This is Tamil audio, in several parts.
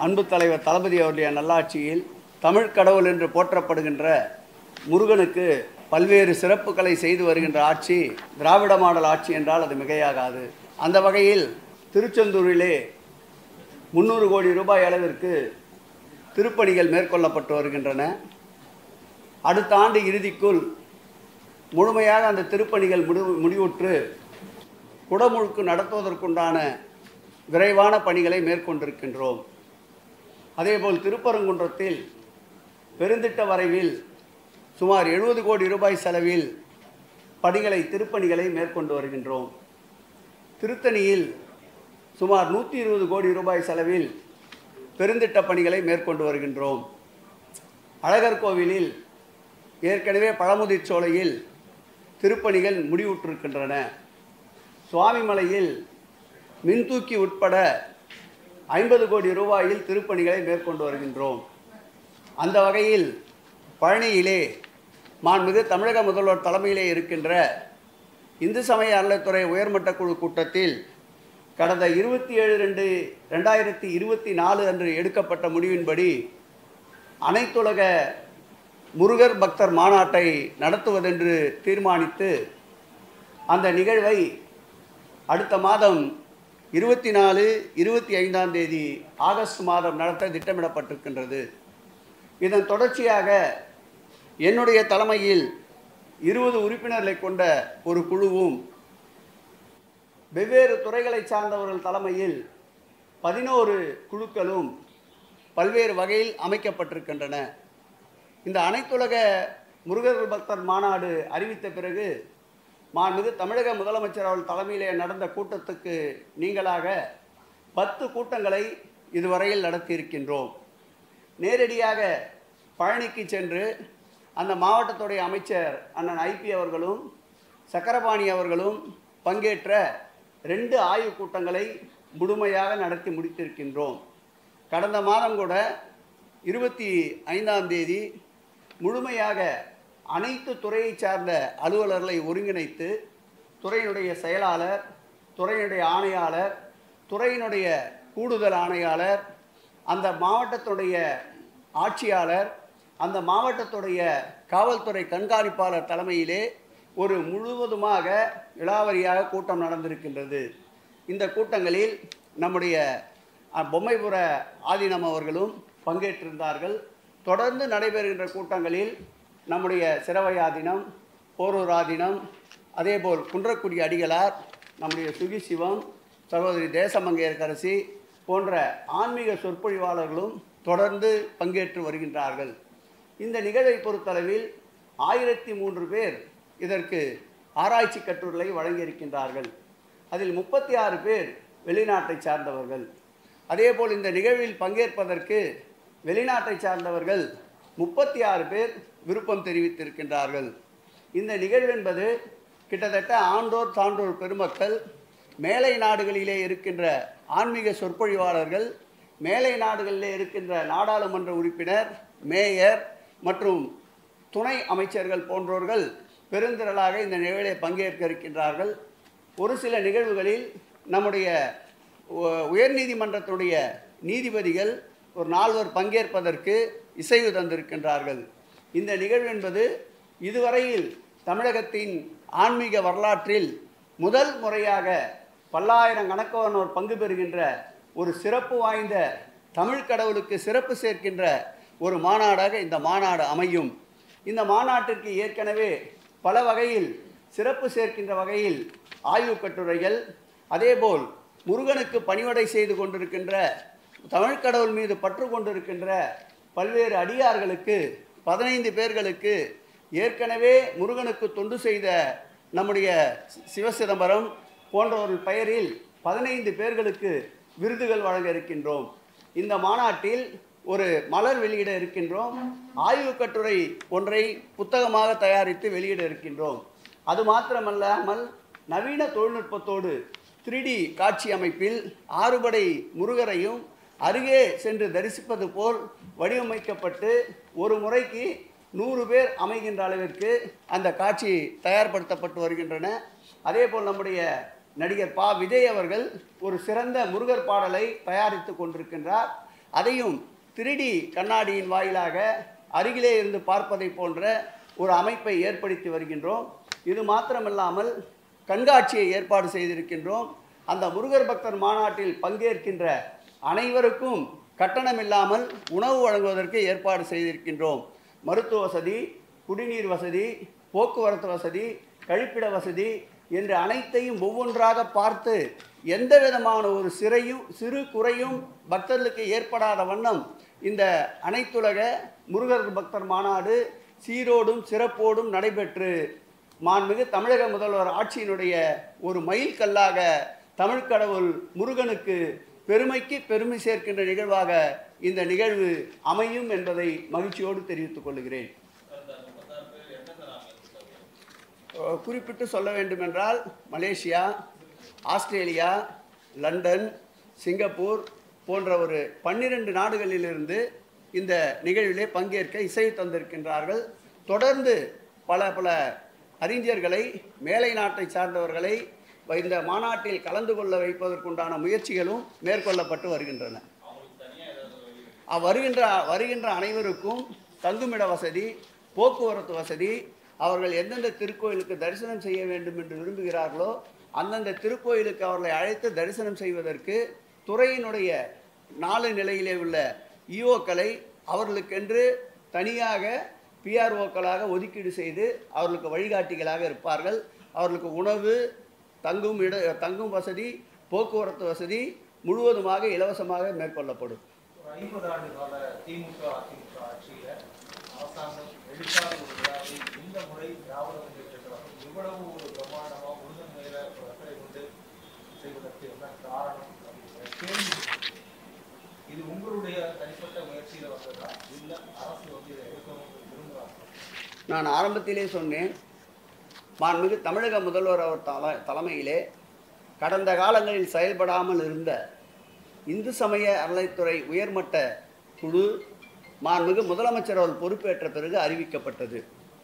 அன்பு தலைவர் தளபதி அவருடைய நல்லாட்சியில் தமிழ் கடவுள் என்று போற்றப்படுகின்ற முருகனுக்கு பல்வேறு சிறப்புகளை செய்து வருகின்ற ஆட்சி திராவிட மாடல் ஆட்சி என்றால் அது மிகையாகாது. அந்த வகையில் திருச்செந்தூரிலே 300 கோடி ரூபாய் அளவிற்கு திருப்பணிகள் மேற்கொள்ளப்பட்டு வருகின்றன. அடுத்த ஆண்டு இறுதிக்குள் முழுமையாக அந்த திருப்பணிகள் முடிவுற்று குடமுழுக்கு நடத்துவதற்குண்டான விரைவான பணிகளை மேற்கொண்டிருக்கின்றோம். அதேபோல் திருப்பரங்குன்றத்தில் பெருந்திட்ட வரைவில் சுமார் 70 கோடி ரூபாய் செலவில் திருப்பணிகளை மேற்கொண்டு வருகின்றோம். திருத்தணியில் சுமார் 120 கோடி ரூபாய் செலவில் பெருந்திட்ட பணிகளை மேற்கொண்டு வருகின்றோம். அழகர் கோவிலில் ஏற்கனவே பழமுதிர் சோலையில் திருப்பணிகள் முடிவுற்றிருக்கின்றன. சுவாமிமலையில் மின்தூக்கி உட்பட 50 கோடி ரூபாயில் திருப்பணிகளை மேற்கொண்டு வருகின்றோம். அந்த வகையில் பழனியிலே மாண்புமிகு தமிழக முதல்வர் தலைமையிலே இருக்கின்ற இந்து சமய அறநிலையத்துறை உயர்மட்ட குழு கூட்டத்தில் கடந்த 27/2/2024 அன்று எடுக்கப்பட்ட முடிவின்படி அனைத்துலக முருகர் பக்தர் மாநாட்டை நடத்துவதென்று தீர்மானித்து அந்த நிகழ்வை அடுத்த மாதம் 24, 25ஆம் தேதி ஆகஸ்ட் மாதம் நடத்த திட்டமிடப்பட்டிருக்கின்றது. இதன் தொடர்ச்சியாக என்னுடைய தலைமையில் 20 உறுப்பினர்களை கொண்ட ஒரு குழுவும் வெவ்வேறு துறைகளை சார்ந்தவர்கள் தலைமையில் 11 குழுக்களும் பல்வேறு வகையில் அமைக்கப்பட்டிருக்கின்றன. இந்த அனைத்துலக முருகர் பக்தர் மாநாடு அறிவித்த பிறகு மாண்புமிகு தமிழக முதலமைச்சர் அவர்கள் தலைமையிலே நடந்த கூட்டத்துக்கு நீங்களாக 10 கூட்டங்களை இதுவரையில் நடத்தியிருக்கின்றோம். நேரடியாக பழனிக்கு சென்று அந்த மாவட்டத்துடைய அமைச்சர் அண்ணன் ஐபி அவர்களும் சக்கரபாணி அவர்களும் பங்கேற்ற 2 ஆய்வுக் கூட்டங்களை முழுமையாக நடத்தி முடித்திருக்கின்றோம். கடந்த மாதம் கூட 25ஆம் தேதி முழுமையாக அனைத்து துறையை சார்ந்த அலுவலர்களை ஒருங்கிணைத்து துறையினுடைய செயலாளர், துறையினுடைய ஆணையாளர், துறையினுடைய கூடுதல் ஆணையாளர், அந்த மாவட்டத்துடைய ஆட்சியாளர், அந்த மாவட்டத்துடைய காவல்துறை கண்காணிப்பாளர் தலைமையிலே ஒரு முழுவதுமாக விலாவரியாக கூட்டம் நடந்திருக்கின்றது. இந்த கூட்டங்களில் நம்முடைய பொம்மைபுர ஆதீனம் அவர்களும் பங்கேற்றிருந்தார்கள். தொடர்ந்து நடைபெறுகின்ற கூட்டங்களில் நம்முடைய சிரவை ஆதீனம், போரூர் ஆதீனம், அதேபோல் குன்றக்குடி அடிகளார், நம்முடைய சுகி சிவம், சகோதரி தேசமங்கையர்கரசி போன்ற ஆன்மீக சொற்பொழிவாளர்களும் தொடர்ந்து பங்கேற்று வருகின்றார்கள். இந்த நிகழ்வை பொறுத்தளவில் 1003 பேர் இதற்கு ஆராய்ச்சி கட்டுரைகளை வழங்கியிருக்கின்றார்கள். அதில் 36 பேர் வெளிநாட்டை சார்ந்தவர்கள். அதேபோல் இந்த நிகழ்வில் பங்கேற்பதற்கு வெளிநாட்டை சார்ந்தவர்கள் 36 பேர் விருப்பம் தெரிவித்திருக்கின்றார்கள். இந்த நிகழ்வு என்பது கிட்டத்தட்ட ஆண்டோர் சான்றோர் பெருமக்கள், மேலை நாடுகளிலே இருக்கின்ற ஆன்மீக சொற்பொழிவாளர்கள், மேலை நாடுகளிலே இருக்கின்ற நாடாளுமன்ற உறுப்பினர், மேயர் மற்றும் துணை அமைச்சர்கள் போன்றோர்கள் பெருந்திரளாக இந்த நிகழ்வில் பங்கேற்க இருக்கின்றார்கள். ஒரு சில நிகழ்வுகளில் நம்முடைய உயர்நீதிமன்றத்துடைய நீதிபதிகள் ஒரு 4 பங்கேற்பதற்கு இசைவு தந்திருக்கின்றார்கள். இந்த நிகழ்வு என்பது இதுவரையில் தமிழகத்தின் ஆன்மீக வரலாற்றில் முதல் முறையாக பல்லாயிரக்கணக்கானோர் பங்கு பெறுகின்ற ஒரு சிறப்பு வாய்ந்த தமிழ் கடவுளுக்கு சிறப்பு சேர்க்கின்ற ஒரு மாநாடாக இந்த மாநாடு அமையும். இந்த மாநாட்டிற்கு ஏற்கனவே பல வகையில் சிறப்பு சேர்க்கின்ற வகையில் ஆய்வுக் கட்டுரைகள், அதேபோல் முருகனுக்கு பணிவடை செய்து கொண்டிருக்கின்ற தமிழ் கடவுள் மீது பற்று கொண்டிருக்கின்ற பல்வேறு அடியார்களுக்கு 15 பேர்களுக்கு ஏற்கனவே முருகனுக்கு தொண்டு செய்த நம்முடைய சிவசிதம்பரம் போன்றவர்கள் பெயரில் 15 பேர்களுக்கு விருதுகள் வழங்க இருக்கின்றோம். இந்த மாநாட்டில் ஒரு மலர் வெளியிட இருக்கின்றோம். ஆய்வுக் கட்டுரை ஒன்றை புத்தகமாக தயாரித்து வெளியிட இருக்கின்றோம். அது மாத்திரமல்லாமல் நவீன தொழில்நுட்பத்தோடு 3D காட்சி அமைப்பில் 6 படை முருகரையும் அருகே சென்று தரிசிப்பது போல் வடிவமைக்கப்பட்டு ஒரு முறைக்கு 100 பேர் அமைகின்ற அளவிற்கு அந்த காட்சி தயார்படுத்தப்பட்டு வருகின்றன. அதேபோல் நம்முடைய நடிகர் விஜய் அவர்கள் ஒரு சிறந்த முருகர் பாடலை தயாரித்து கொண்டிருக்கின்றார். அதையும் 3D கண்ணாடியின் வாயிலாக அருகிலே இருந்து பார்ப்பதை போன்ற ஒரு அமைப்பை ஏற்படுத்தி வருகின்றோம். இது மாத்திரமில்லாமல் கண்காட்சியை ஏற்பாடு செய்திருக்கின்றோம். அந்த முருகர் பக்தர் மாநாட்டில் பங்கேற்கின்ற அனைவருக்கும் கட்டணம் இல்லாமல் உணவு வழங்குவதற்கு ஏற்பாடு செய்திருக்கின்றோம். மருத்துவ வசதி, குடிநீர் வசதி, போக்குவரத்து வசதி, கழிப்பிட வசதி என்று அனைத்தையும் ஒவ்வொன்றாக பார்த்து எந்த விதமான ஒரு சிறு குறையும் பக்தர்களுக்கு ஏற்படாத வண்ணம் இந்த அனைத்துலக முருகர் பக்தர் மாநாடு சீரோடும் சிறப்போடும் நடைபெற்று மாண்புமிகு தமிழக முதல்வர் ஆட்சியினுடைய ஒரு மைல்கல்லாக தமிழ் கடவுள் முருகனுக்கு பெருமைக்கு பெருமை சேர்க்கின்ற நிகழ்வாக இந்த நிகழ்வு அமையும் என்பதை மகிழ்ச்சியோடு தெரிவித்துக் கொள்கிறேன். குறிப்பிட்டு சொல்ல வேண்டுமென்றால் மலேசியா, ஆஸ்திரேலியா, லண்டன், சிங்கப்பூர் போன்ற ஒரு 12 நாடுகளிலிருந்து இந்த நிகழ்விலே பங்கேற்க இசை தந்திருக்கின்றார்கள். தொடர்ந்து பல அறிஞர்களை, மேலை நாட்டை சார்ந்தவர்களை இந்த மாநாட்டில் கலந்து கொள்ள வைப்பதற்குண்டான முயற்சிகளும் மேற்கொள்ளப்பட்டு வருகின்றன. வருகின்ற அனைவருக்கும் தங்குமிட வசதி, போக்குவரத்து வசதி, அவர்கள் எந்தெந்த திருக்கோயிலுக்கு தரிசனம் செய்ய வேண்டும் என்று விரும்புகிறார்களோ அந்தந்த திருக்கோயிலுக்கு அவர்களை அழைத்து தரிசனம் செய்வதற்கு துறையினுடைய 4 நிலையிலே உள்ள இஓக்களை அவர்களுக்கென்று தனியாக பிஆர்ஓக்களாக ஒதுக்கீடு செய்து அவர்களுக்கு வழிகாட்டிகளாக இருப்பார்கள். அவர்களுக்கு உணவு, தங்கும் வசதி, போக்குவரத்து வசதி முழுவதுமாக இலவசமாக மேற்கொள்ளப்படும். 50 ஆண்டு கால திமுக அதிமுக ஆட்சியில அரசாங்கம் எடுக்காத ஒரு விழாவை இந்த முறை திராவிட முன்னேற்ற கழகம் இவ்வளவு ஒரு பிரமாண்டமா முருகன் மேல அக்கறை கொண்டு செய்வதற்கு என்ன காரணம்? கேள்வி, இது உங்களுடைய தனிப்பட்ட முயற்சியில வந்ததா இல்ல அரசு இதை எடுக்கணும் விரும்புகிறாங்க? நான் ஆரம்பத்திலே சொன்னேன், மாண்புமிகு தமிழக முதல்வர் அவர் தலைமையிலே கடந்த காலங்களில் செயல்படாமல் இருந்த இந்து சமய அறநிலைத்துறை உயர்மட்ட குழு மாண்புமிகு முதலமைச்சர் அவர்கள் பொறுப்பேற்ற பிறகு அறிவிக்கப்பட்டது.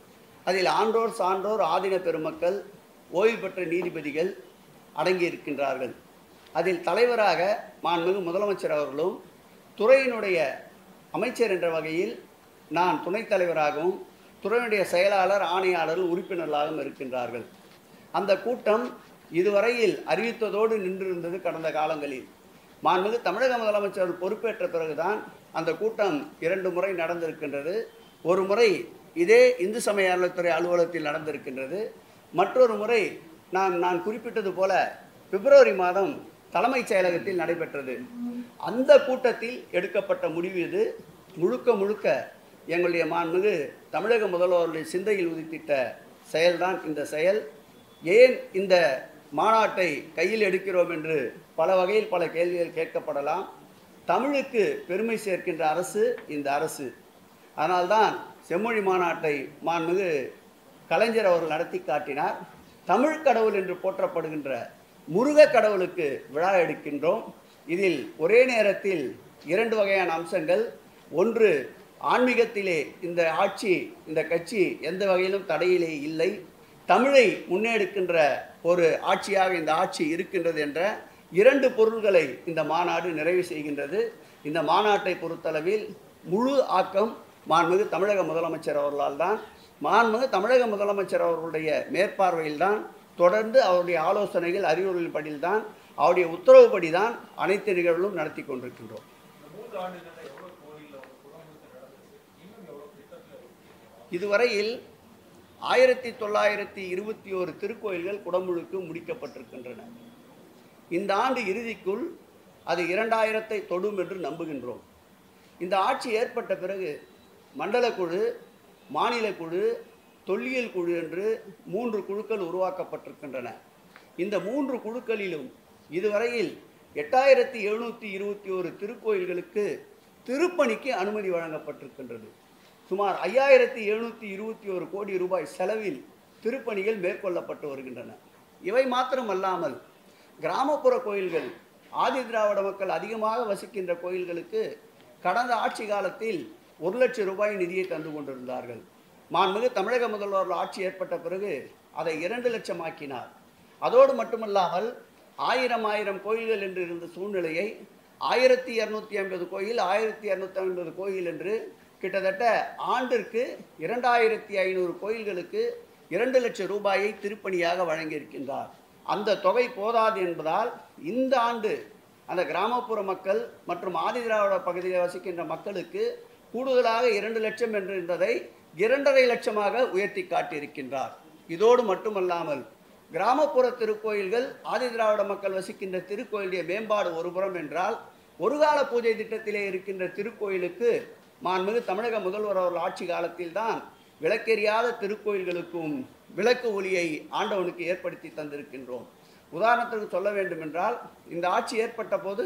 அதில் ஆன்றோர், சான்றோர், ஆதீன பெருமக்கள், ஓய்வு பெற்ற நீதிபதிகள் அடங்கியிருக்கின்றார்கள். அதில் தலைவராக மாண்புமிகு முதலமைச்சர் அவர்களும் துறையினுடைய அமைச்சர் என்ற வகையில் நான் துணைத் தலைவராகவும் துறையினுடைய செயலாளர், ஆணையாளர், உறுப்பினர்களாகவும் இருக்கின்றார்கள். அந்த கூட்டம் இதுவரையில் அறிவித்ததோடு நின்றிருந்தது. கடந்த காலங்களில் மாண்புமிகு தமிழக முதலமைச்சர் பொறுப்பேற்ற பிறகுதான் அந்த கூட்டம் 2 முறை நடந்திருக்கின்றது. ஒரு முறை இதே இந்து சமய அறநிலைத்துறை அலுவலகத்தில் நடந்திருக்கின்றது. மற்றொரு முறை நான் குறிப்பிட்டது போல பிப்ரவரி மாதம் தலைமைச் செயலகத்தில் நடைபெற்றது. அந்த கூட்டத்தில் எடுக்கப்பட்ட முடிவு இது. முழுக்க எங்களுடைய மாண்புமிகு தமிழக முதல்வருடைய சிந்தையில் உதித்திட்ட செயல்தான் இந்த செயல். ஏன் இந்த மாநாட்டை கையில் எடுக்கிறோம் என்று பல வகையில் பல கேள்விகள் கேட்கப்படலாம். தமிழுக்கு பெருமை சேர்க்கின்ற அரசு இந்த அரசு. அதனால்தான் செம்மொழி மாநாட்டை மாண்புமிகு கலைஞர் அவர்கள் நடத்தி காட்டினார். தமிழ் கடவுள் என்று போற்றப்படுகின்ற முருக கடவுளுக்கு விழா எடுக்கின்றோம். இதில் ஒரே நேரத்தில் 2 வகையான அம்சங்கள். ஒன்று, ஆன்மீகத்திலே இந்த ஆட்சி, இந்த கட்சி எந்த வகையிலும் தடையிலே இல்லை. தமிழை முன்னெடுக்கின்ற ஒரு ஆட்சியாக இந்த ஆட்சி இருக்கின்றது என்ற 2 பொருள்களை இந்த மாநாடு நிறைவு செய்கின்றது. இந்த மாநாட்டை பொறுத்தளவில் முழு ஆக்கம் மாண்புமிகு தமிழக முதலமைச்சர் அவர்களால் தான். மாண்புமிகு தமிழக முதலமைச்சர் அவர்களுடைய மேற்பார்வையில் தான், தொடர்ந்து அவருடைய ஆலோசனைகள், அறிவுரைகளின்படியில் தான், அவருடைய உத்தரவுப்படி தான் அனைத்து நிகழ்வுகளும் நடத்தி கொண்டிருக்கின்றோம். இதுவரையில் 1921 திருக்கோயில்கள் குடமுழுக்கு முடிக்கப்பட்டிருக்கின்றன. இந்த ஆண்டு இறுதிக்குள் அது 2000 தொடும் என்று நம்புகின்றோம். இந்த ஆட்சி ஏற்பட்ட பிறகு மண்டல குழு, மாநில குழு, தொல்லியல் குழு என்று 3 குழுக்கள் உருவாக்கப்பட்டிருக்கின்றன. இந்த 3 குழுக்களிலும் இதுவரையில் 8721 திருக்கோயில்களுக்கு திருப்பணிக்கு அனுமதி வழங்கப்பட்டிருக்கின்றது. சுமார் 5721 கோடி ரூபாய் செலவில் திருப்பணிகள் மேற்கொள்ளப்பட்டு வருகின்றன. இவை மாத்திரமல்லாமல் கிராமப்புற கோயில்கள், ஆதி திராவிட மக்கள் அதிகமாக வசிக்கின்ற கோயில்களுக்கு கடந்த ஆட்சி காலத்தில் 1 லட்சம் ரூபாய் நிதியை தந்து கொண்டிருந்தார்கள். மாண்புமிகு தமிழக முதல்வர் ஆட்சி ஏற்பட்ட பிறகு அதை 2 லட்சம் ஆக்கினார். அதோடு மட்டுமல்லாமல் 1000 கோயில்கள் என்று இருந்த சூழ்நிலையை 1250 கோயில் 1250 கோயில் என்று கிட்டத்தட்ட ஆண்டிற்கு 2500 கோயில்களுக்கு 2 லட்சம் ரூபாயை திருப்பணியாக வழங்கியிருக்கின்றார். அந்த தொகை போதாது என்பதால் இந்த ஆண்டு அந்த கிராமப்புற மக்கள் மற்றும் ஆதிதிராவிட பகுதியில் வசிக்கின்ற மக்களுக்கு கூடுதலாக 2 லட்சம் என்று இருந்ததை 2.5 லட்சமாக உயர்த்தி காட்டியிருக்கின்றார். இதோடு மட்டுமல்லாமல் கிராமப்புற திருக்கோயில்கள் ஆதிதிராவிட மக்கள் வசிக்கின்ற திருக்கோயிலுடைய மேம்பாடு ஒருபுறம் என்றால், ஒரு கால பூஜை திட்டத்திலே இருக்கின்ற திருக்கோயிலுக்கு மாண்புமிகு தமிழக முதல்வர் அவர்கள் ஆட்சி காலத்தில்தான் விளக்கெரியாத திருக்கோயில்களுக்கும் விளக்கு ஒளியை ஆண்டவனுக்கு ஏற்படுத்தி தந்திருக்கின்றோம். உதாரணத்துக்கு சொல்ல வேண்டுமென்றால், இந்த ஆட்சி ஏற்பட்ட போது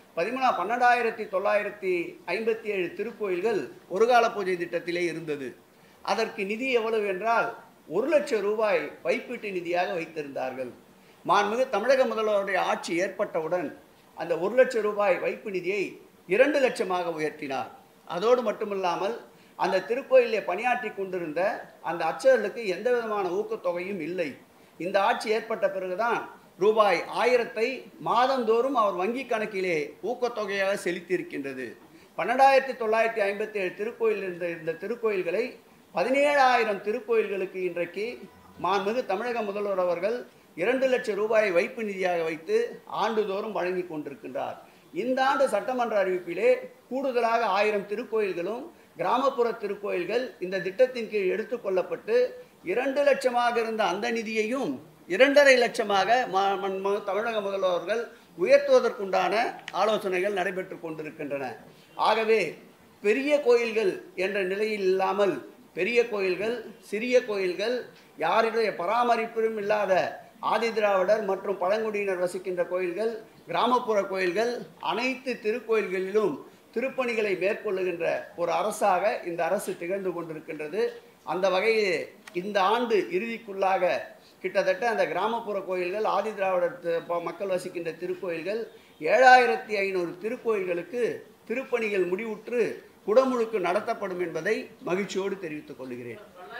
12,957 திருக்கோயில்கள் ஒரு கால பூஜை திட்டத்திலே இருந்தது. அதற்கு நிதி எவ்வளவு என்றால் 1 லட்சம் ரூபாய் வைப்பீட்டு நிதியாக வைத்திருந்தார்கள். மாண்புமிகு தமிழக முதல்வருடைய ஆட்சி ஏற்பட்டவுடன் அந்த 1 லட்சம் ரூபாய் வைப்பு நிதியை 2 லட்சமாக உயர்த்தினார். அதோடு மட்டுமில்லாமல் அந்த திருக்கோயிலே பணியாற்றி கொண்டிருந்த அந்த அர்ச்சகர்களுக்கு எந்த விதமான ஊக்கத்தொகையும் இல்லை. இந்த ஆட்சி ஏற்பட்ட பிறகுதான் ரூபாய் 1000 மாதந்தோறும் அவர் வங்கி கணக்கிலே ஊக்கத்தொகையாக செலுத்தியிருக்கின்றது. 12,957 திருக்கோயில் இருந்த திருக்கோயில்களை 17,000 திருக்கோயில்களுக்கு இன்றைக்கு மாண்புமிகு தமிழக முதல்வர் அவர்கள் 2 லட்சம் ரூபாயை வைப்பு நிதியாக வைத்து ஆண்டுதோறும் வழங்கி கொண்டிருக்கின்றார். இந்த ஆண்டு சட்டமன்ற அறிவிப்பிலே கூடுதலாக 1000 திருக்கோயில்களும் கிராமப்புற திருக்கோயில்கள் இந்த திட்டத்தின் கீழ் எடுத்துக்கொள்ளப்பட்டு 2 லட்சமாக இருந்த அந்த நிதியையும் 2.5 லட்சமாக தமிழக முதல்வர்கள் உயர்த்துவதற்குண்டான ஆலோசனைகள் நடைபெற்று கொண்டிருக்கின்றன. ஆகவே பெரிய கோயில்கள் என்ற நிலையில் இல்லாமல் பெரிய கோயில்கள், சிறிய கோயில்கள், யாருடைய பராமரிப்பிலும் இல்லாத ஆதிதிராவிடர் மற்றும் பழங்குடியினர் வசிக்கின்ற கோயில்கள், கிராமப்புற கோயில்கள், அனைத்து திருக்கோயில்களிலும் திருப்பணிகளை மேற்கொள்ளுகின்ற ஒரு அரசாக இந்த அரசு திகழ்ந்து கொண்டிருக்கின்றது. அந்த வகையில் இந்த ஆண்டு இறுதிக்குள்ளாக கிட்டத்தட்ட அந்த கிராமப்புற கோயில்கள், ஆதிதிராவிடர் மக்கள் வசிக்கின்ற திருக்கோயில்கள் 7,500 திருக்கோயில்களுக்கு திருப்பணிகள் முடிவுற்று குடமுழுக்கு நடத்தப்படும் என்பதை மகிழ்ச்சியோடு தெரிவித்துக் கொள்கிறேன்.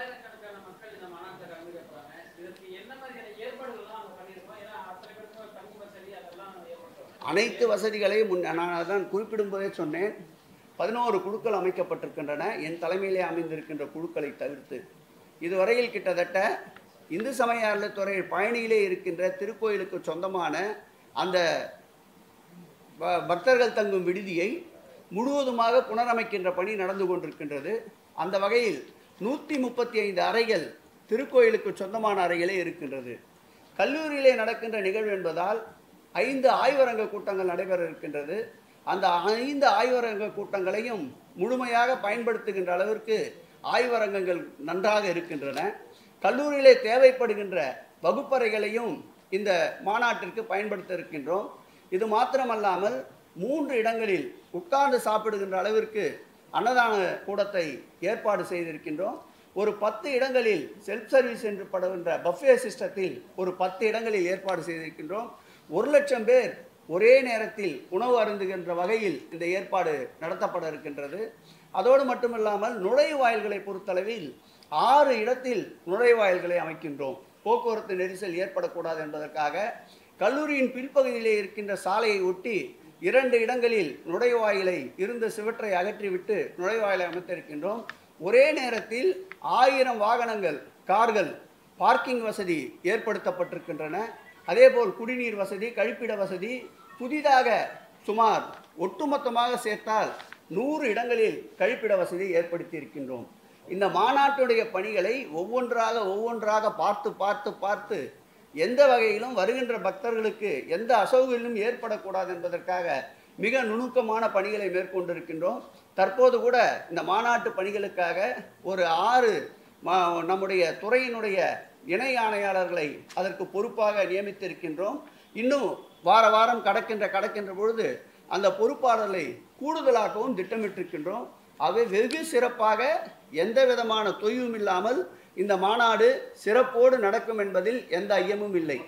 அனைத்து வசதிகளையும் நான் தான் குறிப்பிடும்போதே சொன்னேன். 11 குழுக்கள் அமைக்கப்பட்டிருக்கின்றன. என் தலைமையிலே அமைந்திருக்கின்ற குழுக்களை தவிர்த்து இதுவரையில் கிட்டத்தட்ட இந்து சமய அறநிலையத்துறை பழனியிலே இருக்கின்ற திருக்கோயிலுக்கு சொந்தமான அந்த பக்தர்கள் தங்கும் விடுதியை முழுவதுமாக புனரமைக்கின்ற பணி நடந்து கொண்டிருக்கின்றது. அந்த வகையில் 135 அறைகள் திருக்கோயிலுக்கு சொந்தமான அறைகளே இருக்கின்றது. கல்லூரியிலே நடக்கின்ற நிகழ்வு என்பதால் 5 ஆய்வரங்க கூட்டங்கள் நடைபெற இருக்கின்றது. அந்த 5 ஆய்வரங்க கூட்டங்களையும் முழுமையாக பயன்படுத்துகின்ற அளவிற்கு ஆய்வரங்கங்கள் நன்றாக இருக்கின்றன. கல்லூரியிலே தேவைப்படுகின்ற வகுப்பறைகளையும் இந்த மாநாட்டிற்கு பயன்படுத்த இருக்கின்றோம். இது மாத்திரமல்லாமல் 3 இடங்களில் உட்கார்ந்து சாப்பிடுகின்ற அளவிற்கு அன்னதான கூடத்தை ஏற்பாடு செய்திருக்கின்றோம். ஒரு 10 இடங்களில் செல்ஃப் சர்வீஸ் என்று படுகின்ற பஃபே சிஸ்டத்தில் ஒரு 10 இடங்களில் ஏற்பாடு செய்திருக்கின்றோம். 1 லட்சம் பேர் ஒரே நேரத்தில் உணவு அருந்துகின்ற வகையில் இந்த ஏற்பாடு நடத்தப்பட இருக்கின்றது. அதோடு மட்டுமில்லாமல் நுழைவாயில்களை பொறுத்தளவில் 6 இடத்தில் நுழைவாயில்களை அமைக்கின்றோம். போக்குவரத்து நெரிசல் ஏற்படக்கூடாது என்பதற்காக கல்லூரியின் பின்பகுதியிலே இருக்கின்ற சாலையை ஒட்டி 2 இடங்களில் நுழைவாயிலை இருந்த சிவற்றை அகற்றிவிட்டு நுழைவாயிலை அமைத்திருக்கின்றோம். ஒரே நேரத்தில் 1000 வாகனங்கள், கார்கள் பார்க்கிங் வசதி ஏற்படுத்தப்பட்டிருக்கின்றன. அதேபோல் குடிநீர் வசதி, கழிப்பிட வசதி புதிதாக சுமார் ஒட்டுமொத்தமாக சேர்த்தால் 100 இடங்களில் கழிப்பிட வசதி ஏற்படுத்தி இருக்கின்றோம். இந்த மாநாட்டுடைய பணிகளை ஒவ்வொன்றாக பார்த்து எந்த வகையிலும் வருகின்ற பக்தர்களுக்கு எந்த அசௌகரியம் ஏற்படக்கூடாது என்பதற்காக மிக நுணுக்கமான பணிகளை மேற்கொண்டிருக்கின்றோம். தற்போது கூட இந்த மாநாட்டு பணிகளுக்காக ஒரு 6 நம்முடைய துறையினுடைய இணை ஆணையாளர்களை அதற்கு பொறுப்பாக நியமித்திருக்கின்றோம். இன்னும் வாரம் கடக்கின்ற பொழுது அந்த பொறுப்பாளர்களை கூடுதலாகவும் திட்டமிட்டிருக்கின்றோம். ஆகவே வெகு சிறப்பாக எந்த விதமான தொய்வும் இல்லாமல் இந்த மாநாடு சிறப்போடு நடக்கும் என்பதில் எந்த ஐயமும் இல்லை.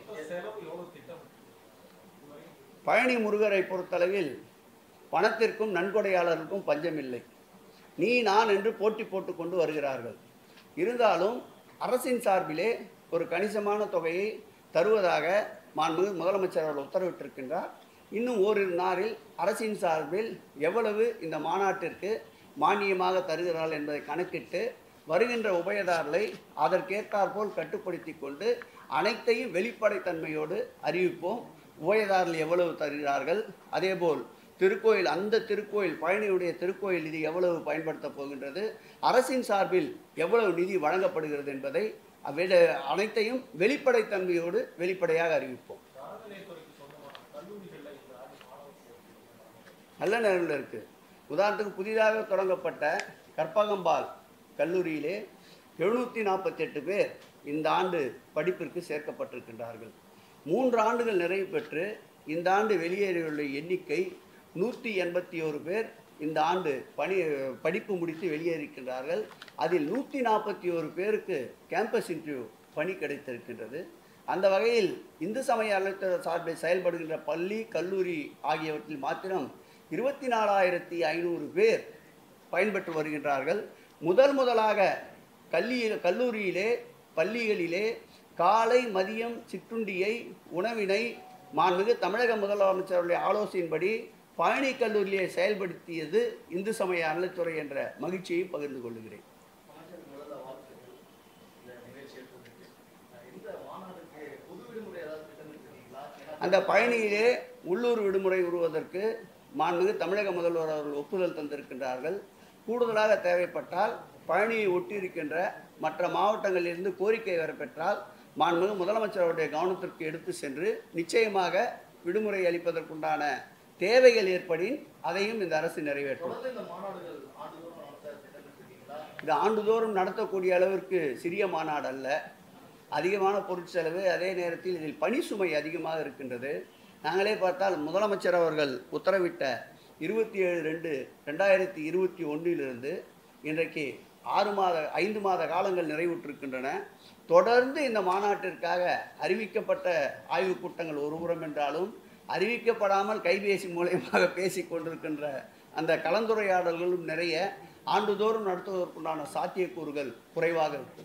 பழனி முருகரை பொறுத்தளவில் பணத்திற்கும் நன்கொடையாளருக்கும் பஞ்சமில்லை. நீ நான் என்று போட்டி போட்டு கொண்டு வருகிறார்கள். இருந்தாலும் அரசின் சார்பிலே ஒரு கணிசமான தொகையை தருவதாக மாண்புமிகு முதலமைச்சர் அவர்கள் உத்தரவிட்டிருக்கின்றார். இன்னும் ஓரிரு நாளில் அரசின் சார்பில் எவ்வளவு இந்த மாநாட்டிற்கு மானியமாக தருகிறார்கள் என்பதை கணக்கிட்டு வருகின்ற உபயதாரர்களை அதற்கேற்றாற்போல் கட்டுப்படுத்தி கொண்டு அனைத்தையும் வெளிப்படைத்தன்மையோடு அறிவிப்போம். உபயதாரர்கள் எவ்வளவு தருகிறார்கள், அதேபோல் திருக்கோயில், அந்த திருக்கோயில் பழனியுடைய திருக்கோயில் நிதி எவ்வளவு பயன்படுத்தப் போகின்றது, அரசின் சார்பில் எவ்வளவு நிதி வழங்கப்படுகிறது என்பதை அனைத்தையும் வெளிப்படைத்தன்மையோடு வெளிப்படையாக அறிவிப்போம். நல்ல நேரத்தில் இருக்குது. உதாரணத்துக்கு புதிதாக தொடங்கப்பட்ட கற்பகம்பால் கல்லூரியிலே 748 பேர் இந்த ஆண்டு படிப்பிற்கு சேர்க்கப்பட்டிருக்கின்றார்கள். 3 ஆண்டுகள் நிறைவு பெற்று இந்த ஆண்டு வெளியேறியுள்ள எண்ணிக்கை 181 பேர் இந்த ஆண்டு படிப்பு முடித்து வெளியேறியிருக்கின்றார்கள். அதில் 141 பேருக்கு கேம்பஸ் இன்டர்வியூ பணி கிடைத்திருக்கின்றது. அந்த வகையில் இந்து சமய அறநிலையத்துறை சார்பில் செயல்படுகின்ற பள்ளி, கல்லூரி ஆகியவற்றில் மாத்திரம் 24,500 பேர் பயன்பெற்று வருகின்றார்கள். முதலாக கல்லூரியிலே, பள்ளிகளிலே காலை மதியம் சிற்றுண்டியை, உணவினை மாண்புமிகு தமிழக முதலமைச்சருடைய ஆலோசனையின்படி பழனி கல்லூரியிலே செயல்படுத்தியது இந்து சமய அறநிலையத்துறை என்ற மகிழ்ச்சியை பகிர்ந்து கொள்கிறேன். அந்த பழனியிலே உள்ளூர் விடுமுறை உருவதற்கு மாண்புமிகு தமிழக முதல்வர் அவர்கள் ஒப்புதல் தந்திருக்கின்றார்கள். கூடுதலாக தேவைப்பட்டால் பழனியை ஒட்டியிருக்கின்ற மற்ற மாவட்டங்களிலிருந்து கோரிக்கை வரப்பெற்றால் மாண்புமிகு முதலமைச்சர் அவருடைய கவனத்திற்கு எடுத்து சென்று நிச்சயமாக விடுமுறை அளிப்பதற்குண்டான தேவைகள் ஏற்படின் அதையும் இந்த அரசு நிறைவேற்றும். இது ஆண்டுதோறும் நடத்தக்கூடிய அளவிற்கு சிறிய மாநாடு அல்ல. அதிகமான பொருட்செலவு, அதே நேரத்தில் இதில் பணி சுமை அதிகமாக இருக்கின்றது. நாங்களே பார்த்தால் முதலமைச்சர் அவர்கள் உத்தரவிட்ட 27/2/2021 இன்றைக்கு 5 மாத காலங்கள் நிறைவுற்றிருக்கின்றன. தொடர்ந்து இந்த மாநாட்டிற்காக அறிவிக்கப்பட்ட ஆய்வுக் கூட்டங்கள் ஒருபுறம் என்றாலும், அறிவிக்கப்படாமல் கைபேசி மூலமாக பேசி கொண்டிருக்கின்ற அந்த கலந்துரையாடல்களும் நிறைய. ஆண்டுதோறும் நடத்துவதற்குண்டான சாத்தியக்கூறுகள் குறைவாக இருக்கும்.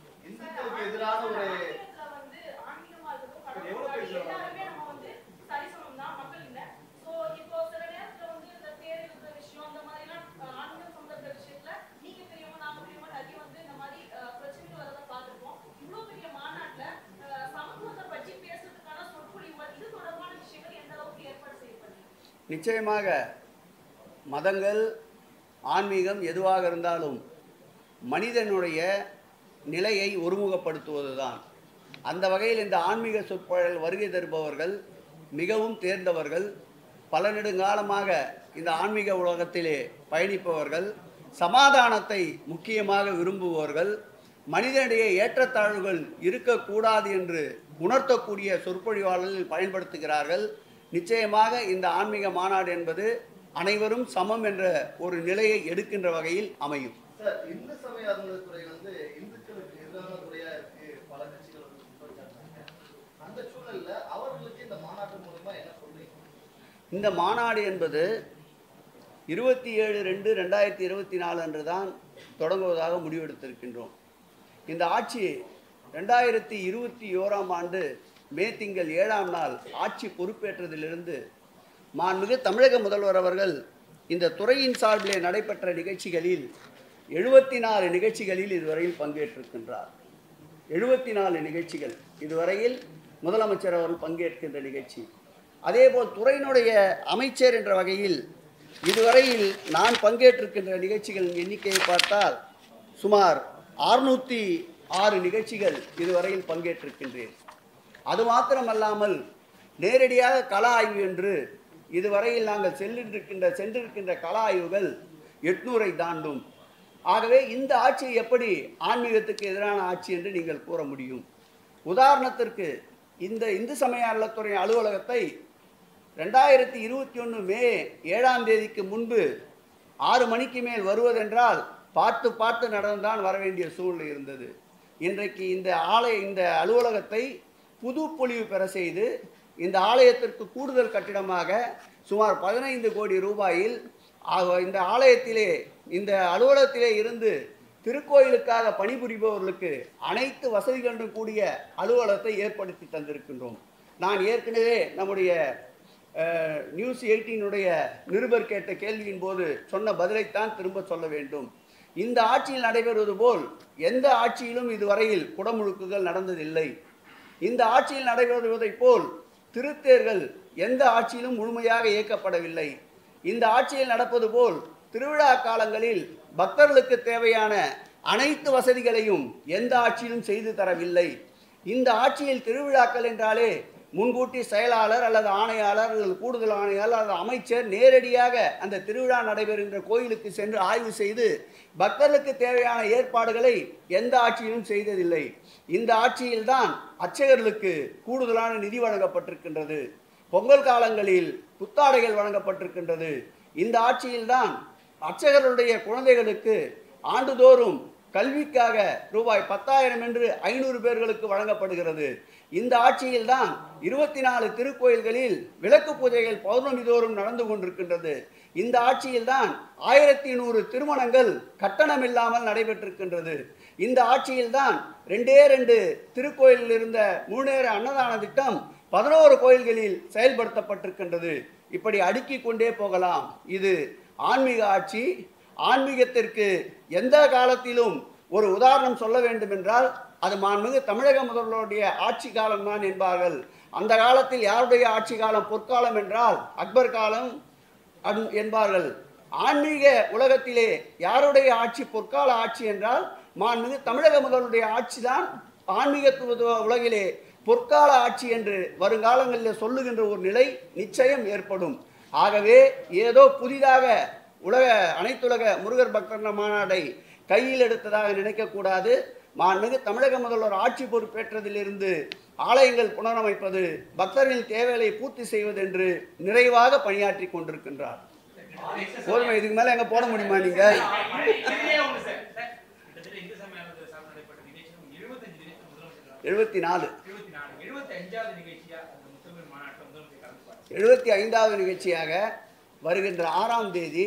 நிச்சயமாக மதங்கள், ஆன்மீகம் எதுவாக இருந்தாலும் மனிதனுடைய நிலையை ஒருமுகப்படுத்துவதுதான். அந்த வகையில் இந்த ஆன்மீக சொற்பொழில் வருகை தருபவர்கள் மிகவும் தேர்ந்தவர்கள், பல நெடுங்காலமாக இந்த ஆன்மீக உலகத்திலே பயணிப்பவர்கள், சமாதானத்தை முக்கியமாக விரும்புபவர்கள், மனிதனுடைய ஏற்றத்தாழ்வுகள் இருக்கக்கூடாது என்று உணர்த்தக்கூடிய சொற்பொழிவாளர்கள் பயன்படுத்துகிறார்கள். நிச்சயமாக இந்த ஆன்மீக மாநாடு என்பது அனைவரும் சமம் என்ற ஒரு நிலையை எடுக்கின்ற வகையில் அமையும். இந்து சமய அறநிலையத்துறை இந்துக்களுக்கு எதிரான துறையா இருக்கு, பல கட்சிகள் அந்த சூழல்ல அவர்களுக்கு இந்த மாநாட்டு மூலமா என்ன சொல்றீங்க? இந்த மாநாடு என்பது 27/2/2024 அன்று தான் தொடங்குவதாக முடிவெடுத்திருக்கின்றோம். இந்த ஆட்சி 2021 ஆண்டு மே திங்கள் 7ஆம் நாள் ஆட்சி பொறுப்பேற்றதிலிருந்து மாண்புமிகு தமிழக முதல்வர் அவர்கள் இந்த துறையின் சார்பிலே நடைபெற்ற நிகழ்ச்சிகளில் 74 நிகழ்ச்சிகளில் இதுவரையில் பங்கேற்றிருக்கின்றார். 74 நிகழ்ச்சிகள் இதுவரையில் முதலமைச்சர் அவர்கள் பங்கேற்கின்ற நிகழ்ச்சி. அதேபோல் துறையினுடைய அமைச்சர் என்ற வகையில் இதுவரையில் நான் பங்கேற்றிருக்கின்ற நிகழ்ச்சிகளின் எண்ணிக்கையை பார்த்தால் சுமார் 606 நிகழ்ச்சிகள் இதுவரையில் பங்கேற்றிருக்கின்றேன். அது மாத்திரமல்லாமல் நேரடியாக கள ஆய்வு என்று இதுவரையில் நாங்கள் சென்றிருக்கின்ற கள ஆய்வுகள் 800ஐ தாண்டும். ஆகவே இந்த ஆட்சி எப்படி ஆன்மீகத்துக்கு எதிரான ஆட்சி என்று நீங்கள் கூற முடியும்? உதாரணத்திற்கு இந்த இந்து சமய அறநிலையத்துறை அலுவலகத்தை 2021 மே 7ஆம் தேதிக்கு முன்பு 6 மணிக்கு மேல் வருவதென்றால் பார்த்து நடந்துதான் வர வேண்டிய சூழ்நிலை இருந்தது. இன்றைக்கு இந்த அலுவலகத்தை புது பொலிவு பெற செய்து இந்த ஆலயத்திற்கு கூடுதல் கட்டிடமாக சுமார் 15 கோடி ரூபாயில் இந்த ஆலயத்திலே, இந்த அலுவலகத்திலே இருந்து திருக்கோயிலுக்காக பணிபுரிபவர்களுக்கு அனைத்து வசதிகளுடன் கூடிய அலுவலகத்தை ஏற்படுத்தி தந்திருக்கின்றோம். நான் ஏற்கனவே நம்முடைய நியூஸ் 18 நிருபர் கேட்ட கேள்வியின் போது சொன்ன பதிலைத்தான் திரும்ப சொல்ல வேண்டும். இந்த ஆட்சியில் நடைபெறுவது போல் எந்த ஆட்சியிலும் இதுவரையில் குடமுழுக்குகள் நடந்ததில்லை. இந்த ஆட்சியில் நடைபெறுவதைப் போல் திருத்தேர்கள் எந்த ஆட்சியிலும் முழுமையாக இயக்கப்படவில்லை. இந்த ஆட்சியில் நடப்பது போல் திருவிழா காலங்களில் பக்தர்களுக்கு தேவையான அனைத்து வசதிகளையும் எந்த ஆட்சியிலும் செய்து தரவில்லை. இந்த ஆட்சியில் திருவிழாக்கள் என்றாலே முன்கூட்டி செயலாளர் அல்லது ஆணையாளர் அல்லது கூடுதல் ஆணையாளர் அல்லது அமைச்சர் நேரடியாக அந்த திருவிழா நடைபெறுகின்ற கோயிலுக்கு சென்று ஆய்வு செய்து பக்தர்களுக்கு தேவையான ஏற்பாடுகளை எந்த ஆட்சியிலும் செய்ததில்லை. இந்த ஆட்சியில்தான் அர்ச்சகர்களுக்கு கூடுதலான நிதி வழங்கப்பட்டிருக்கின்றது. பொங்கல் காலங்களில் புத்தாடைகள் வழங்கப்பட்டிருக்கின்றது. இந்த ஆட்சியில்தான் அர்ச்சகர்களுடைய குழந்தைகளுக்கு ஆண்டுதோறும் கல்விக்காக ரூபாய் 10,000 என்று 500 பேர்களுக்கு வழங்கப்படுகிறது. இந்த ஆட்சியில்தான் 24 திருக்கோயில்களில் விளக்கு பூஜைகள் பௌர்ணமி தோறும் நடந்து கொண்டிருக்கின்றது. இந்த ஆட்சியில்தான் 1100 திருமணங்கள் கட்டணம் இல்லாமல் நடைபெற்றிருக்கின்றது. இந்த ஆட்சியில்தான் 2 திருக்கோயிலில் இருந்த 3 நேர அன்னதான திட்டம் 11 கோயில்களில் செயல்படுத்தப்பட்டிருக்கின்றது. இப்படி அடுக்கிக் கொண்டே போகலாம். இது ஆன்மீக ஆட்சி. ஆன்மீகத்திற்கு எந்த காலத்திலும் ஒரு உதாரணம் சொல்ல வேண்டும் என்றால் அது மாண்புமிகு தமிழக முதல்வருடைய ஆட்சி காலம்தான் என்பார்கள். அந்த காலத்தில் யாருடைய ஆட்சி காலம் பொற்காலம் என்றால் அக்பர் காலம் என்பார்கள். ஆன்மீக உலகத்திலே யாருடைய ஆட்சி பொற்கால ஆட்சி என்றால் மாண்புமிகு தமிழக முதல்வருடைய ஆட்சி தான் ஆன்மீக உலகிலே பொற்கால ஆட்சி என்று வருங்காலங்களில் சொல்லுகின்ற ஒரு நிலை நிச்சயம் ஏற்படும். ஆகவே ஏதோ புதிதாக அனைத்துலக முருகர் பக்தர் மாநாடை கையில் எடுத்ததாக நினைக்கக்கூடாது. மாண்புமிகு தமிழக முதல்வர் ஆட்சி பொறுப்பேற்றதிலிருந்து ஆலயங்கள் புனரமைப்பது, பக்தர்களின் தேவைகளை பூர்த்தி செய்வது என்று நிறைவாக பணியாற்றி கொண்டிருக்கின்றார். போதுமா? இதுக்கு மேல எங்க போட முடியுமா நீங்க? எழுபத்தி 75வது நிகழ்ச்சியாக வருகின்ற 6ஆம் தேதி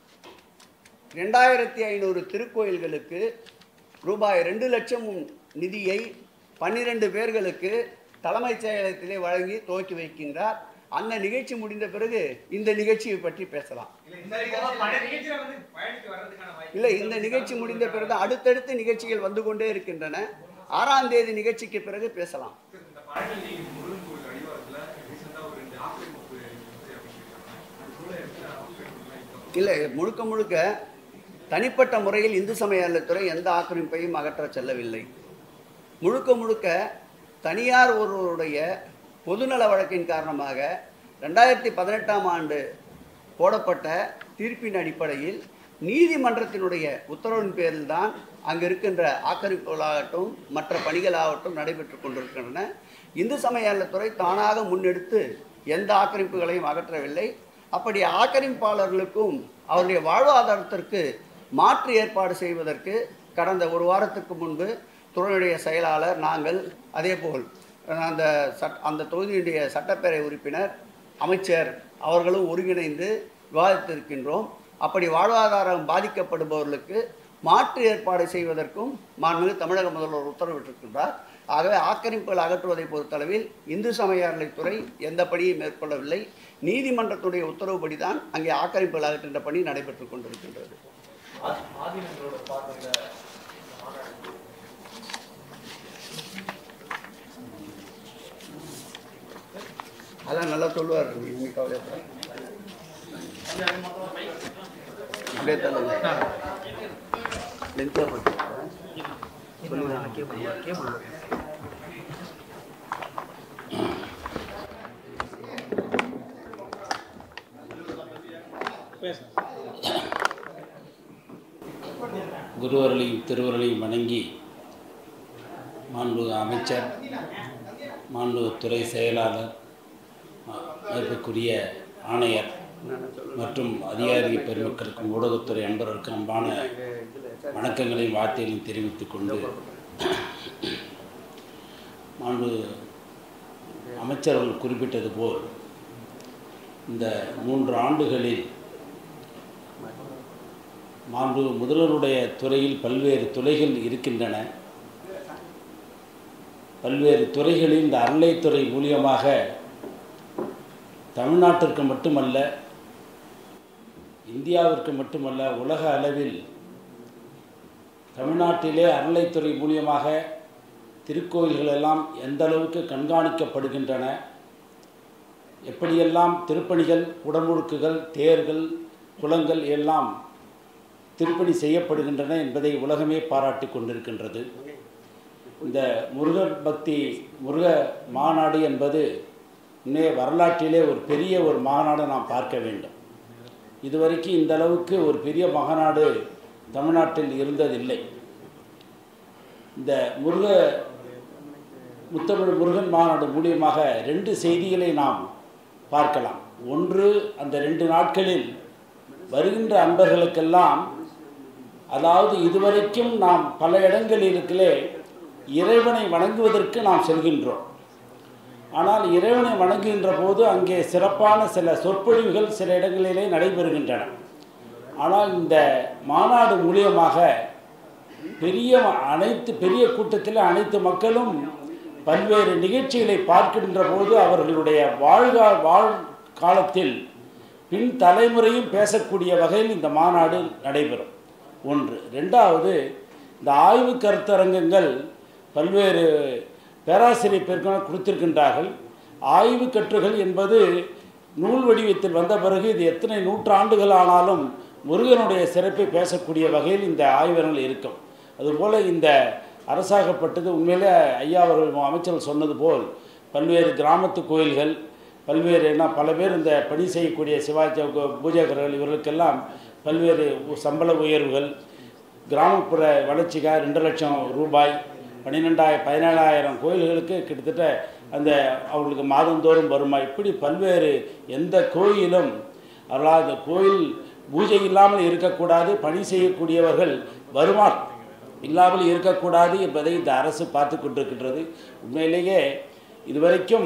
2500 திருக்கோயில்களுக்கு ரூபாய் 2 லட்சம் நிதியை 12 பேர்களுக்கு தலைமைச் செயலகத்திலே வழங்கி துவக்கி வைக்கின்றார். அந்த நிகழ்ச்சி முடிந்த பிறகு இந்த நிகழ்ச்சியை பற்றி பேசலாம். இல்லை, இந்த நிகழ்ச்சி முடிந்த பிறகு அடுத்தடுத்த நிகழ்ச்சிகள் வந்து கொண்டே இருக்கின்றன. 6ஆம் தேதி நிகழ்ச்சிக்கு பிறகு பேசலாம். இல்லை, முழுக்க முழுக்க தனிப்பட்ட முறையில் இந்து சமய அறநிலையத்துறை எந்த ஆக்கிரமிப்பையும் அகற்ற செல்லவில்லை. முழுக்க முழுக்க தனியார் ஒருவருடைய பொதுநல வழக்கின் காரணமாக 2018ஆம் ஆண்டு போடப்பட்ட தீர்ப்பின் அடிப்படையில் நீதிமன்றத்தினுடைய உத்தரவின் பேரில் தான் அங்கு இருக்கின்ற ஆக்கிரமிப்புகளாகட்டும் மற்ற பணிகளாகட்டும் நடைபெற்று கொண்டிருக்கின்றன. இந்து சமய அறநிலையத்துறை தானாக முன்னெடுத்து எந்த ஆக்கிரமிப்புகளையும் அகற்றவில்லை. அப்படி ஆக்கிரமிப்பாளர்களுக்கும் அவருடைய வாழ்வாதாரத்திற்கு மாற்று ஏற்பாடு செய்வதற்கு கடந்த ஒரு வாரத்துக்கு முன்பு துறையுடைய செயலாளர், நாங்கள், அதேபோல் அந்த தொகுதியுடைய சட்டப்பேரவை உறுப்பினர், அமைச்சர் அவர்களும் ஒருங்கிணைந்து விவாதித்திருக்கின்றோம். அப்படி வாழ்வாதாரம் பாதிக்கப்படுபவர்களுக்கு மாற்று ஏற்பாடு செய்வதற்கும் மாண்புமிகு தமிழக முதல்வர் உத்தரவிட்டிருக்கின்றார். ஆகவே ஆக்கிரமிப்புகள் அகற்றுவதை பொறுத்தளவில் இந்து சமய அறநிலையத்துறை எந்த பணியும் மேற்கொள்ளவில்லை. நீதிமன்றத்துடைய உத்தரவுப்படி தான் அங்கே ஆக்கிரமிப்புகள் அகற்றுகின்ற பணி நடைபெற்றுக் கொண்டிருக்கின்றது. அதான் நல்லா சொல்லுவார். கவலைப்பட அப்படியே தள்ளுங்க. குருவர்களையும் திருவர்களையும் வணங்கி மாண்புமிகு அமைச்சர், மாண்புமிகு துறை செயலாளர், அதற்குரிய ஆணையர் மற்றும் அதிகாரி பெருமக்களுக்கும் ஊடகத்துறை அன்பர்களுக்கும் அன்பான வணக்கங்களையும் வாழ்த்தைகளையும் தெரிவித்துக் கொண்டு, மாண்பு அமைச்சர்கள் குறிப்பிட்டது போல் இந்த 3 ஆண்டுகளில் மாண்பு முதல்வருடைய துறையில் பல்வேறு துறைகள் இருக்கின்றன. பல்வேறு துறைகளில் இந்த அறநிலையத்துறை மூலியமாக தமிழ்நாட்டிற்கு மட்டுமல்ல, இந்தியாவிற்கு மட்டுமல்ல, உலக அளவில் தமிழ்நாட்டிலே அறநிலைத்துறை மூலியமாக திருக்கோயில்கள் எல்லாம் எந்த அளவுக்கு கண்காணிக்கப்படுகின்றன, எப்படியெல்லாம் திருப்பணிகள், குடமுழுக்குகள், தேர்கள், குளங்கள் எல்லாம் திருப்பணி செய்யப்படுகின்றன என்பதை உலகமே பாராட்டி கொண்டிருக்கின்றது. இந்த முருகர் பக்தி முருக மாநாடு என்பது இன்னே வரலாற்றிலே ஒரு பெரிய ஒரு மாநாடு நாம் பார்க்க வேண்டும். இதுவரைக்கும் இந்த அளவுக்கு ஒரு பெரிய மாநாடு தமிழ்நாட்டில் இருந்ததில்லை. இந்த முத்தமிழ் முருகன் மாநாடு மூலியமாக 2 செய்திகளை நாம் பார்க்கலாம். ஒன்று, அந்த 2 நாட்களில் வருகின்ற அன்பர்களுக்கெல்லாம், அதாவது இதுவரைக்கும் நாம் பல இடங்களிலே இறைவனை வணங்குவதற்கு நாம் செல்கின்றோம். ஆனால் இறைவனை வணங்குகின்ற போது அங்கே சிறப்பான சில சொற்பொழிவுகள் சில இடங்களிலே நடைபெறுகின்றன. ஆனால் இந்த மாநாடு மூலியமாக பெரிய கூட்டத்தில் அனைத்து மக்களும் பல்வேறு நிகழ்ச்சிகளை பார்க்கின்ற போது அவர்களுடைய வாழ்காலத்தில் பின் தலைமுறையும் பேசக்கூடிய வகையில் இந்த மாநாடு நடைபெறும். ஒன்று. 2வது, இந்த ஆய்வு கருத்தரங்கங்கள் பல்வேறு பேராசிரியர் பேருக்கு கொடுத்திருக்கின்றார்கள். ஆய்வு கட்டுரைகள் என்பது நூல் வடிவத்தில் வந்த பிறகு இது எத்தனை நூற்றாண்டுகள் ஆனாலும் முருகனுடைய சிறப்பை பேசக்கூடிய வகையில் இந்த ஆய்வகங்கள் இருக்கும். அதுபோல் இந்த அரசாகப்பட்டது உண்மையிலே ஐயா அவர்கள் அமைச்சர்கள் சொன்னது போல் பல்வேறு கிராமத்து கோயில்கள், பல்வேறு பல பேர் இந்த பணி செய்யக்கூடிய சிவாஜி பூஜகர்கள் இவர்களுக்கெல்லாம் பல்வேறு சம்பள உயர்வுகள், கிராமப்புற வளர்ச்சிக்காக 2 லட்சம் ரூபாய், 17,000 கோயில்களுக்கு கிட்டத்தட்ட அந்த அவர்களுக்கு மாதந்தோறும் வருமா, இப்படி பல்வேறு எந்த கோயிலும் அதாவது கோயில் பூஜை இல்லாமல் இருக்கக்கூடாது, பணி செய்யக்கூடியவர்கள் வருமானம் இல்லாமல் இருக்கக்கூடாது என்பதை இந்த அரசு பார்த்து கொண்டிருக்கின்றது. உண்மையிலேயே இதுவரைக்கும்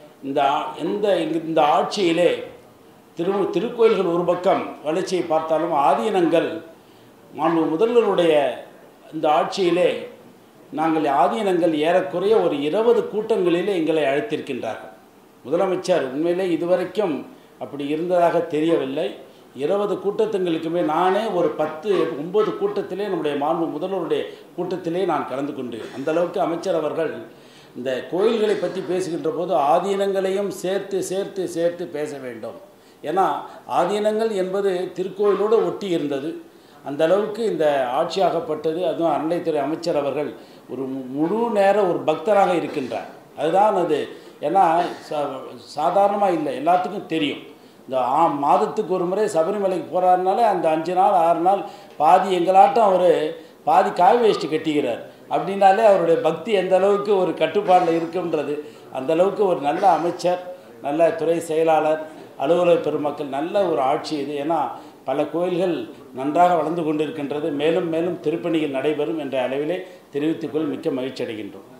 இந்த ஆட்சியிலே திருக்கோயில்கள் ஒரு பக்கம் வளர்ச்சியை பார்த்தாலும் ஆதீனங்கள் முதல்வருடைய இந்த ஆட்சியிலே நாங்கள் ஆதீனங்கள் ஏறக்குறைய ஒரு 20 கூட்டங்களிலே எங்களை அழைத்திருக்கின்றார்கள். முதலமைச்சர் உண்மையிலே இதுவரைக்கும் அப்படி இருந்ததாக தெரியவில்லை. 20 கூட்டத்துங்களுக்குமே நானே ஒரு 9 கூட்டத்திலே நம்முடைய முதல்வருடைய கூட்டத்திலே நான் கலந்து கொண்டேன். அந்தளவுக்கு அமைச்சர் அவர்கள் இந்த கோயில்களை பற்றி பேசுகின்ற போது ஆதீனங்களையும் சேர்த்து பேச வேண்டும். ஏன்னா ஆதீனங்கள் என்பது திருக்கோயிலோடு ஒட்டி இருந்தது. அந்த அளவுக்கு இந்த ஆட்சியாகப்பட்டது. அதுவும் அறநிலைத்துறை அமைச்சர் அவர்கள் ஒரு முழு நேர ஒரு பக்தராக இருக்கின்றார். அதுதான் அது. ஏன்னா சாதாரணமாக இல்லை, எல்லாத்துக்கும் தெரியும். இந்த மாதத்துக்கு ஒரு முறை சபரிமலைக்கு போகிறாருனாலே அந்த 5 நாள் 6 நாள் பாதி எங்களாட்டம் அவர் பாதி காய் வேஷ்டி கட்டிக்கிறார். அப்படின்னாலே அவருடைய பக்தி எந்த அளவுக்கு ஒரு கட்டுப்பாடில் இருக்குன்றது. அந்தளவுக்கு ஒரு நல்ல அமைச்சர், நல்ல துறை செயலாளர், அலுவலக பெருமக்கள், நல்ல ஒரு ஆட்சி இது. ஏன்னா பல கோயில்கள் நன்றாக வளர்ந்து கொண்டிருக்கின்றது. மேலும் மேலும் திருப்பணிகள் நடைபெறும் என்ற அளவிலே தெரிவித்துக்கொள் மிக்க மகிழ்ச்சி அடைகின்றோம்.